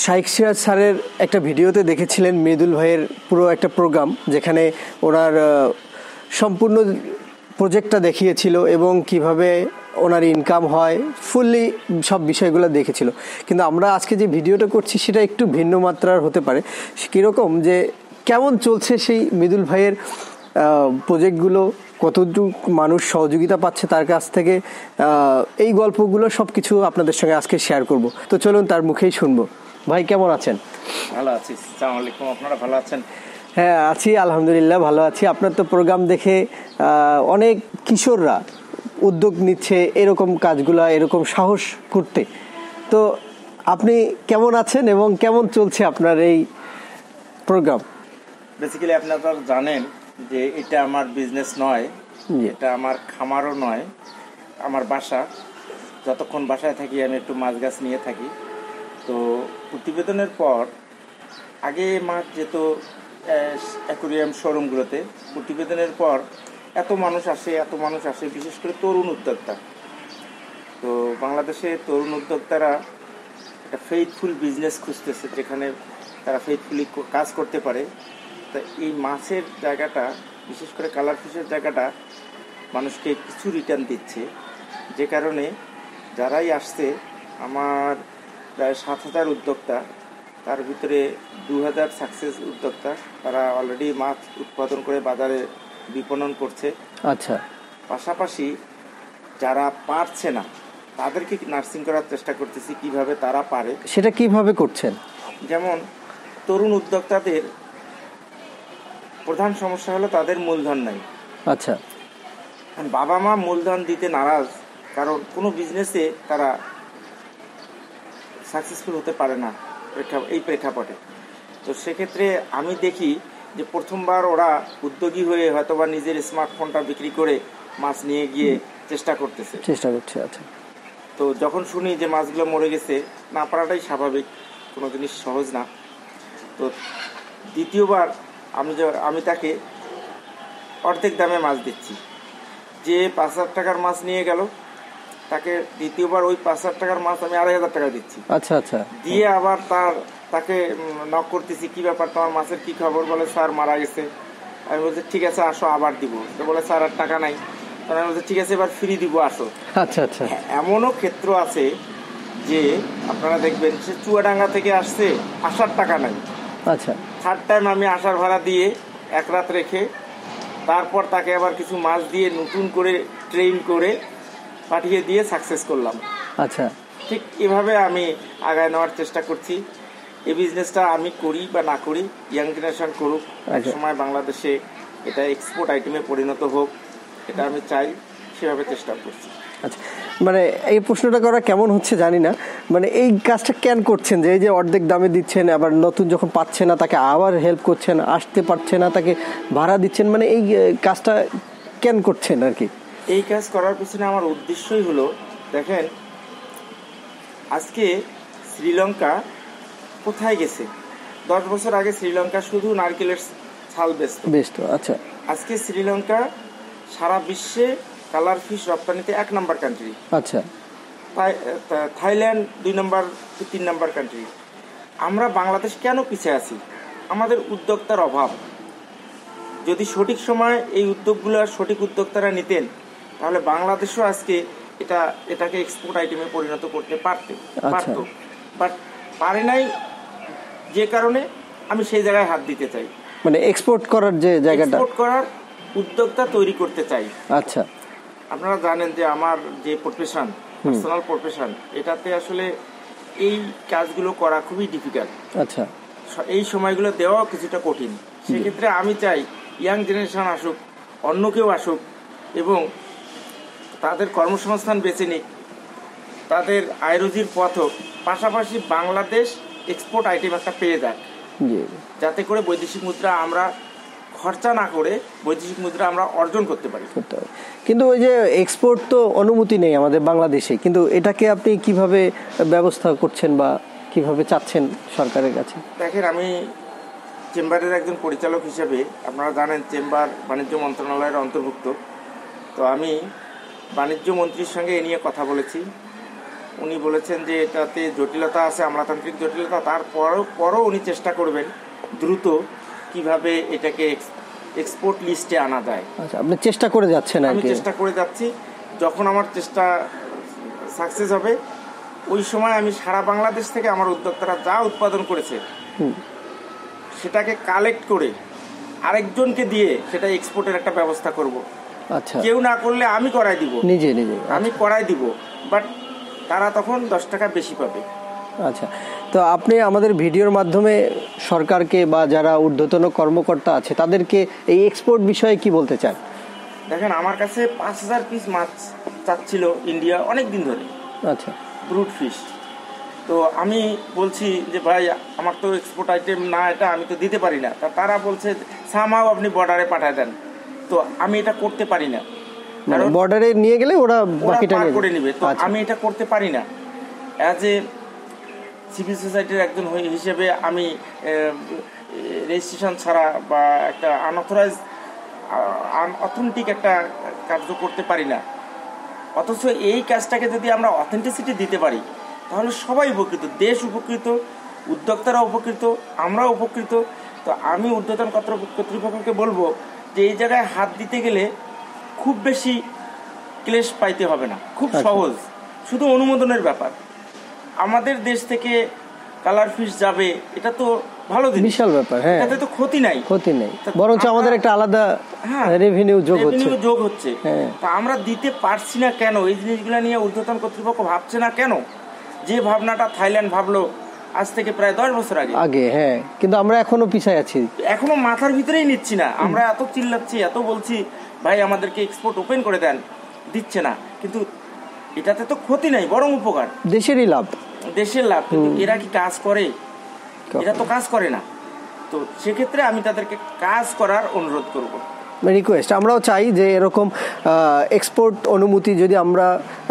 শাইখ সিরাজ স্যারের একটা ভিডিওতে দেখেছিলেন মৃদুল ভাইয়ের পুরো একটা প্রোগ্রাম, যেখানে ওনার সম্পূর্ণ প্রজেক্টটা দেখিয়েছিল এবং কিভাবে ওনার ইনকাম হয়, ফুললি সব বিষয়গুলো দেখেছিল। কিন্তু আমরা আজকে যে ভিডিওটা করছি সেটা একটু ভিন্ন মাত্রার হতে পারে। কীরকম যে কেমন চলছে সেই মৃদুল ভাইয়ের প্রজেক্টগুলো, কতটুকু মানুষ সহযোগিতা পাচ্ছে তার কাছ থেকে, এই গল্পগুলো সব কিছু আপনাদের সঙ্গে আজকে শেয়ার করব। তো চলুন তার মুখেই শুনবো। ভাই কেমন আছেন? ভালো আছি, আসসালামু আলাইকুম। আপনারা ভালো আছেন? হ্যাঁ আছি, আলহামদুলিল্লাহ ভালো আছি। আপনার তো প্রোগ্রাম দেখে অনেক কিশোররা উদ্যোগ নিচ্ছে এরকম কাজগুলা, এরকম সাহস করতে। তো আপনি কেমন আছেন এবং কেমন চলছে আপনার এই প্রোগ্রাম? বেসিক্যালি আপনারা জানেন যে এটা আমার বিজনেস নয়, এটা আমার খামারও নয়, আমার বাসা। যতক্ষণ বাসায় থাকি আমি একটু মাছ গাছ নিয়ে থাকি। তো প্রতিবেদনের পর আগে মাছ যেত অ্যাকোরিয়াম শোরুমগুলোতে, প্রতিবেদনের পর এত মানুষ আসে, বিশেষ করে তরুণ উদ্যোক্তা। তো বাংলাদেশে তরুণ উদ্যোক্তারা একটা ফেইথফুল বিজনেস খুঁজতেছে, যেখানে তারা ফেইথফুলি কাজ করতে পারে। তা এই মাছের জায়গাটা, বিশেষ করে কালার ফিশের জায়গাটা মানুষকে কিছু রিটার্ন দিচ্ছে, যে কারণে যারাই আসছে, আমার প্রায় 7,000 উদ্যোক্তা, তার ভিতরে 2,000 সাকসেস উদ্যোক্তা, তারা অলরেডি মাছ উৎপাদন করে বাজারে বিপণন করছে। আচ্ছা, পাশাপাশি যারা পারছে না তাদেরকে নার্সিং করার চেষ্টা করতেছি, কিভাবে তারা পারে। সেটা কিভাবে করছেন? যেমন তরুণ উদ্যোক্তাদের প্রধান সমস্যা হলো তাদের মূলধন নাই। আচ্ছা, বাবা মা মূলধন দিতে নারাজ, কারণ কোনো বিজনেসে তারা সাকসেসফুল হতে পারে না এই প্রেক্ষাপটে। তো সেক্ষেত্রে আমি দেখি যে প্রথমবার ওরা উদ্যোগী হয়ে হয়তোবা নিজের স্মার্টফোনটা বিক্রি করে মাছ নিয়ে গিয়ে চেষ্টা করছে। আচ্ছা, তো যখন শুনি যে মাছগুলো মরে গেছে, না পারাটাই স্বাভাবিক, কোনো জিনিস সহজ না। তো দ্বিতীয়বার আমি তাকে অর্ধেক দামে মাছ দিচ্ছি। যে 5,000 টাকার মাছ নিয়ে গেল, তাকে দ্বিতীয়বার ওই 5,000 টাকার মাছ আমি 2,500 টাকা দিচ্ছি। আচ্ছা, দিয়ে আবার তাকে নক করতেছি, কি ব্যাপার, তোমার মাছের কি খবর? বলে স্যার মারা গেছে। আমি বলছি ঠিক আছে আসো আবার দিব। তো বলে স্যার আর টাকা নাই। তখন আমি বলছি ঠিক আছে এবার ফ্রি দিব, আসো। আচ্ছা, এমনও ক্ষেত্র আছে যে আপনারা দেখবেন সে চুয়াডাঙ্গা থেকে আসছে, আসার টাকা নাই। আচ্ছা, থার্ড টাইম আমি আসার ভাড়া দিয়ে 1 রাত রেখে তারপর তাকে আবার কিছু মাছ দিয়ে নতুন করে ট্রেন করে পাঠিয়ে দিয়ে সাকসেস করলাম। আচ্ছা, ঠিক এভাবে আমি আগায় নেওয়ার চেষ্টা করছি। এই বিজনেসটা আমি করি বা না করি, ইয়াং জেনারেশন করুক, এক সময় বাংলাদেশে এটা এক্সপোর্ট আইটেমে পরিণত হোক, এটা আমি চাই, সেভাবে চেষ্টা করছি। আচ্ছা, মানে এই প্রশ্নটা করা কেমন হচ্ছে জানি না, মানে এই কাজটা কেন করছেন? যে এই যে অর্ধেক দামে দিচ্ছেন, আবার নতুন যখন পাচ্ছে না তাকে আবার হেল্প করছেন, আসতে পারছে না তাকে ভাড়া দিচ্ছেন, মানে এই কাজটা কেন করছেন আর কি? এই কাজ করার পিছনে আমার উদ্দেশ্যই হলো, দেখেন আজকে শ্রীলঙ্কা কোথায় গেছে? 10 বছর আগে শ্রীলঙ্কা শুধু নারকেলের ছাল বেচত। আচ্ছা, আজকে শ্রীলঙ্কা সারা বিশ্বে কালার ফিশ রপ্তানিতে 1 নম্বর কান্ট্রি। আচ্ছা, থাইল্যান্ড 2 নম্বর, 3 নম্বর কান্ট্রি। আমরা বাংলাদেশ কেন পিছিয়ে আছি? আমাদের উদ্যোক্তার অভাব। যদি সঠিক সময় এই উদ্যোগগুলো সঠিক উদ্যোক্তারা নিতেন, তাহলে বাংলাদেশও আজকে এটাকে এক্সপোর্ট আইটেমে পরিণত করতে পারত। বাট পারে নাই, যে কারণে আমি সেই জায়গায় হাত দিতে চাই। মানে এক্সপোর্ট করার যে জায়গাটা, এক্সপোর্ট করার উদ্যোক্তা তৈরি করতে চাই। আচ্ছা, আপনারা জানেন যে আমার যে প্রফেশন, পার্সোনাল প্রফেশন, এটাতে আসলে এই কাজগুলো করা খুবই ডিফিকাল্ট। আচ্ছা, এই সময়গুলো দেওয়াও কিছুটা কঠিন। সেক্ষেত্রে আমি চাই ইয়াং জেনারেশন আসুক, অন্য কেউ আসুক এবং তাদের কর্মসংস্থান বেছে নিক, তাদের আয় রুজির পথ হোক, পাশাপাশি বাংলাদেশ এক্সপোর্ট আইটেম একটা পেয়ে যাক, যাতে করে বৈদেশিক মুদ্রা আমরা খরচা না করে বৈদেশিক মুদ্রা আমরা অর্জন করতে পারি। কিন্তু ওই যে এক্সপোর্ট তো অনুমতি নেই আমাদের বাংলাদেশে, কিন্তু এটাকে আপনি কিভাবে ব্যবস্থা করছেন বা কিভাবে চাচ্ছেন সরকারের কাছে? দেখেন, আমি চেম্বারের একজন পরিচালক হিসেবে, আপনারা জানেন চেম্বার বাণিজ্য মন্ত্রণালয়ের অন্তর্ভুক্ত। তো আমি বাণিজ্য মন্ত্রীর সঙ্গে এ নিয়ে কথা বলেছি উনি বলেছেন যে এটাতে জটিলতা আছে, আমলাতান্ত্রিক জটিলতা, তারপরও উনি চেষ্টা করবেন দ্রুত কিভাবে এটাকে এক্সপোর্ট লিস্টে আনা যায়। আচ্ছা, আপনি চেষ্টা করে যাচ্ছেন? আমি চেষ্টা করে যাচ্ছি। যখন আমার চেষ্টা সাকসেস হবে ওই সময় আমি সারা বাংলাদেশ থেকে আমার উদ্যোক্তারা যা উৎপাদন করেছে সেটাকে কালেক্ট করে আরেকজনকে দিয়ে সেটা এক্সপোর্টের একটা ব্যবস্থা করব। আচ্ছা, কেউ না করলে আমি করাই দিব, নিজে আমি করাই দিব, বাট তারা তখন 10 টাকা বেশি পাবে। আচ্ছা, তো আপনি আমাদের ভিডিওর মাধ্যমে সরকারকে বা যারা ঊর্ধ্বতন কর্মকর্তা আছে তাদেরকে এই এক্সপোর্ট বিষয়ে কি বলতে চান? দেখেন, আমার কাছে 5000 পিস মাছ চাচ্ছিল ইন্ডিয়া অনেক দিন ধরে। আচ্ছা, ব্রুট ফিশ। তো আমি বলছি যে ভাই আমার তো এক্সপোর্ট আইটেম না এটা, আমি তো দিতে পারি না। তারা বলছে সামাও আপনি বর্ডারে পাঠায় দেন। তো আমি এটা করতে পারি না, কারণ বর্ডারে নিয়ে গেলে ওরা বাকিটা করে নেবে। তো আমি এটা করতে পারি না। অ্যাজ এ সিভিল সোসাইটির একজন হিসেবে আমি রেজিস্ট্রেশন ছাড়া বা একটা আনঅথরাইজ অথেন্টিক একটা কার্য করতে পারি না। অথচ এই কাজটাকে যদি আমরা অথেন্টিসিটি দিতে পারি তাহলে সবাই উপকৃত, দেশ উপকৃত, উদ্যোক্তারা উপকৃত, আমরাও উপকৃত। তো আমি ঊর্ধ্বতন কর্তৃপক্ষকে বলবো যে এই জায়গায় হাত দিতে গেলে খুব বেশি ক্লেশ পাইতে হবে না, খুব সহজ, শুধু অনুমোদনের ব্যাপার। আমাদের দেশ থেকে কালার ফিশ যাবে, এটা তো ভালো জিনিস, বিশাল ব্যাপার। হ্যাঁ, এটাতে তো ক্ষতি নাই, বরঞ্চ আমাদের একটা আলাদা রেভিনিউ যোগ হচ্ছে। তা আমরা দিতে পারছি না কেন? এই জিনিসগুলো নিয়ে ঊর্ধ্বতন কর্তৃপক্ষ ভাবছে না কেন? যে ভাবনাটা থাইল্যান্ড ভাবলো আজ থেকে প্রায় 10 বছর আগে। হ্যাঁ, কিন্তু আমরা এখনো পিছায় আছি, এখনো মাথার ভিতরেই নিচ্ছি না। আমরা এত চিল্লাচ্ছি, এত বলছি ভাই আমাদেরকে এক্সপোর্ট ওপেন করে দেন, দিচ্ছে না। কিন্তু এটাতে তো ক্ষতি নাই, বরং উপকার, দেশেরই লাভ, দেশের লাভ। কিন্তু এরা কি কাজ করে? এরা তো কাজ করে না। তো সেক্ষেত্রে আমি তাদেরকে কাজ করার অনুরোধ করব, রিকোয়েস্ট। আমরাও চাই যে এরকম এক্সপোর্ট অনুমতি যদি আমরা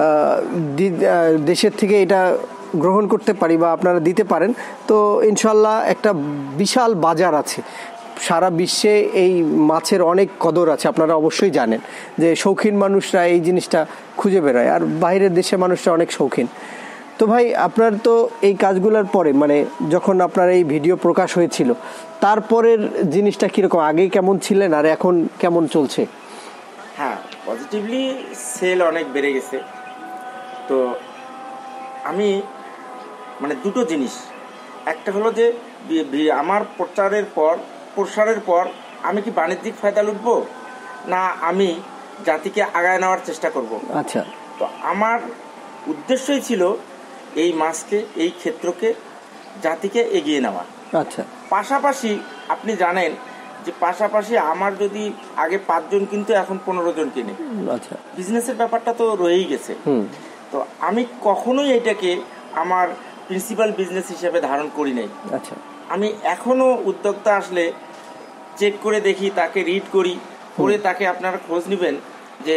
দেশের থেকে এটা গ্রহণ করতে পারি বা আপনারা দিতে পারেন, তো ইনশাল্লাহ একটা বিশাল বাজার আছে সারা বিশ্বে। এই মাছের অনেক কদর আছে, আপনারা অবশ্যই জানেন যে শৌখিন মানুষরা এই জিনিসটা খুঁজে বেড়ায়, আর বাইরের দেশের মানুষরা অনেক শৌখিন। তো ভাই, আপনার তো এই কাজগুলোর পরে, মানে যখন আপনার এই ভিডিও প্রকাশ হয়েছিল তারপরের জিনিসটা কিরকম, আগে কেমন ছিলেন আর এখন কেমন চলছে? হ্যাঁ, পজিটিভলি সেল অনেক বেড়ে গেছে। তো আমি মানে দুটো জিনিস, একটা হলো যে আমার প্রসারের পর আমি কি বাণিজ্যিক ফায়দা লুটবো, না আমি জাতিকে আগায় নেওয়ার চেষ্টা করব। আচ্ছা, তো আমার উদ্দেশ্যই ছিল এই মাছকে, এই ক্ষেত্রকে, জাতিকে এগিয়ে নেওয়া। আচ্ছা, পাশাপাশি আপনি জানেন যে পাশাপাশি আমার যদি আগে 5 জন কিন্তু এখন 15 জন কিনে, আচ্ছা, বিজনেসের ব্যাপারটা তো রয়েই গেছে। তো আমি কখনোই এটাকে আমার প্রিন্সিপাল বিজনেস হিসেবে ধারণ করি নাই। আচ্ছা, আমি এখনো উদ্যোক্তা আসলে চেক করে দেখি, তাকে রিড করি, করে তাকে আপনারা খোঁজ নেবেন যে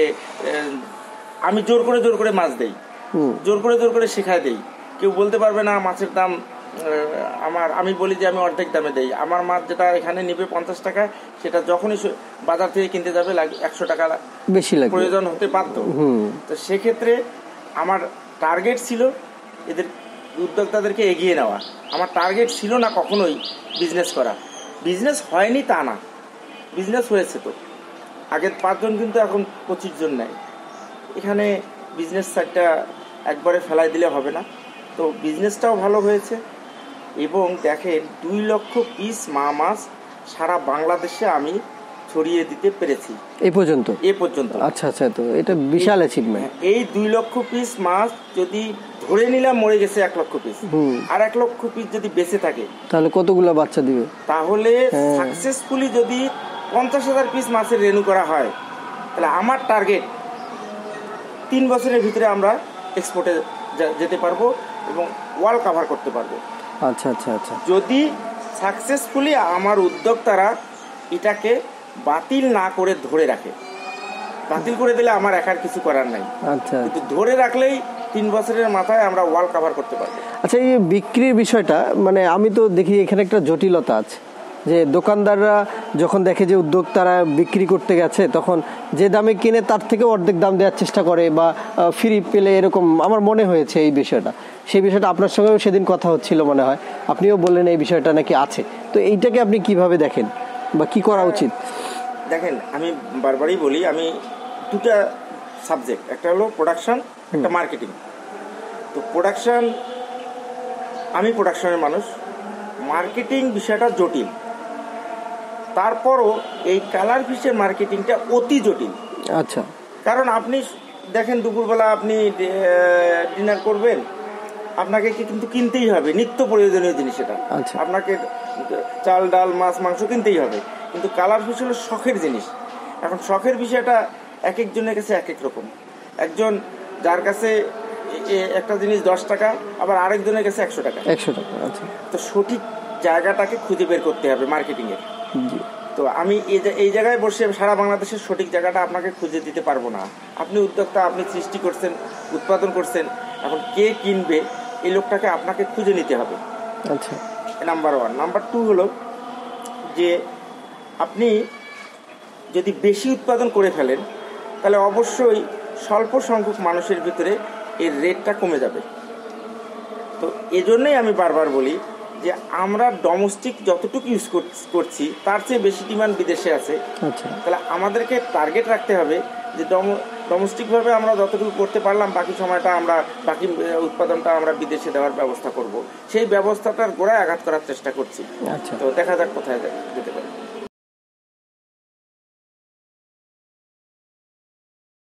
আমি জোর করে মাছ দেই, জোর করে শেখায় দেই। কেউ বলতে পারবে না মাছের দাম আমি বলি যে আমি অর্ধেক দামে দেই। আমার মাছ যেটা এখানে নেবে 50 টাকা, সেটা যখনই বাজার থেকে কিনতে যাবে 100 টাকা বেশি প্রয়োজন হতে বাধ্য। তো সেক্ষেত্রে আমার টার্গেট ছিল এদের উদ্যোক্তাদেরকে এগিয়ে নেওয়া। আমার টার্গেট ছিল না কখনোই বিজনেস করা। বিজনেস হয়নি তা না, বিজনেস হয়েছে। তো আগের 5 জন কিন্তু এখন 25 জন নেয়। এখানে বিজনেস সাইডটা একবারে ফেলাই দিলে হবে না। তো বিজনেসটাও ভালো হয়েছে। এবং দেখেন 2 লক্ষ পিস মাছ সারা বাংলাদেশে আমি ছড়িয়ে দিতে পেরেছি এ পর্যন্ত। আচ্ছা, তো এটা বিশাল অ্যাচিভমেন্ট। এই 2 লক্ষ পিস মাছ যদি ধরে নিলাম মরে গেছে 1 লক্ষ পিস, আর 1 লক্ষ পিস যদি বেঁচে থাকে তাহলে কতগুলো বাচ্চা দিবে? তাহলে সাকসেসফুলি যদি 50,000 পিস মাছের রেনু করা হয়, তাহলে আমার টার্গেট 3 বছরের ভিতরে আমরা এক্সপোর্টে যেতে পারবো এবং ওয়ার্ল্ড কভার করতে পারবো। আচ্ছা, যদি সাকসেসফুলি আমার উদ্যোক্তারা এটাকে বাতিল না করে ধরে রাখে। বাতিল করে দিলে আমার একার কিছু করার নাই। আচ্ছা, কিন্তু ধরে রাখলেই 3 বছরের মাথায় আমরা ওয়ার্ল্ড কভার করতে পারবো। আচ্ছা, এই বিক্রির বিষয়টা, মানে আমি তো দেখি এখানে একটা জটিলতা আছে। যে দোকানদাররা যখন দেখে যে উদ্যোক্তারা বিক্রি করতে গেছে তখন যে দামে কিনে তার থেকে অর্ধেক দাম দেওয়ার চেষ্টা করে বা ফ্রি পেলে, এরকম আমার মনে হয়েছে এই বিষয়টা। সেই বিষয়টা আপনার সঙ্গেও সেদিন কথা হচ্ছিল মনে হয়, আপনিও বললেন এই বিষয়টা নাকি আছে। তো এইটাকে আপনি কিভাবে দেখেন বা কি করা উচিত? দেখেন, আমি বারবারই বলি, আমি দুটা সাবজেক্ট, একটা হলো প্রোডাকশন, একটা মার্কেটিং। তো প্রোডাকশন, আমি প্রোডাকশনের মানুষ, মার্কেটিং বিষয়টা জটিল। তারপরও এই কালার ফিশের মার্কেটিংটা অতি জটিল। আচ্ছা। কারণ আপনি দেখেন, দুপুরবেলা আপনি ডিনার করবেন, আপনাকে কিন্তু কিনতেই হবে নিত্য প্রয়োজনীয় জিনিস। এটা আপনাকে চাল ডাল মাছ মাংস কিনতেই হবে, কিন্তু কালার ফিশ হলো শখের জিনিস। এখন শখের বিষয়টা এক একজনের কাছে এক এক রকম। একজন যার কাছে একটা জিনিস 10 টাকা, আবার আরেকজনের কাছে 100 টাকা। 100 টাকা। আচ্ছা। তো সঠিক জায়গাটাকে খুঁজে বের করতে হবে মার্কেটিং এর। তো আমি এই জায়গায় বসে সারা বাংলাদেশের সঠিক জায়গাটা আপনাকে খুঁজে দিতে পারবো না। আপনি উদ্যোক্তা, আপনি সৃষ্টি করছেন, উৎপাদন করছেন, এখন কে কিনবে এই লোকটাকে আপনাকে খুঁজে নিতে হবে। আচ্ছা, নাম্বার 1। নাম্বার 2 হলো যে আপনি যদি বেশি উৎপাদন করে ফেলেন তাহলে অবশ্যই স্বল্প সংখ্যক মানুষের ভিতরে এর রেটটা কমে যাবে। তো এজন্যই আমি বারবার বলি যে আমরা ডোমেস্টিক যতটুকু ইউজ করছি তার চেয়ে বেশি ডিমান্ড বিদেশে আছে। তাহলে আমাদেরকে টার্গেট রাখতে হবে যে ডোমেস্টিকভাবে আমরা যতটুকু করতে পারলাম, বাকি সময়টা আমরা বাকি উৎপাদনটা আমরা বিদেশে দেওয়ার ব্যবস্থা করব। সেই ব্যবস্থাটার গোড়ায় আঘাত করার চেষ্টা করছি। তো দেখা যাক কোথায় যেতে পারে।